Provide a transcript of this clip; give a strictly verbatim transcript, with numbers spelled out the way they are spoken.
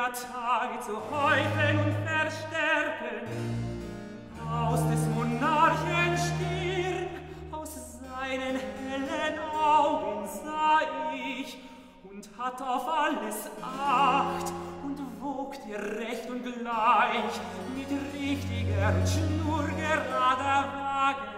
ja Tage zu häufen und verstärken. Aus des Monarchen Stirn, aus seinen hellen Augen sah ich und hat auf alles Acht und wog dir recht und gleich mit richtiger und schnurgerader Waage.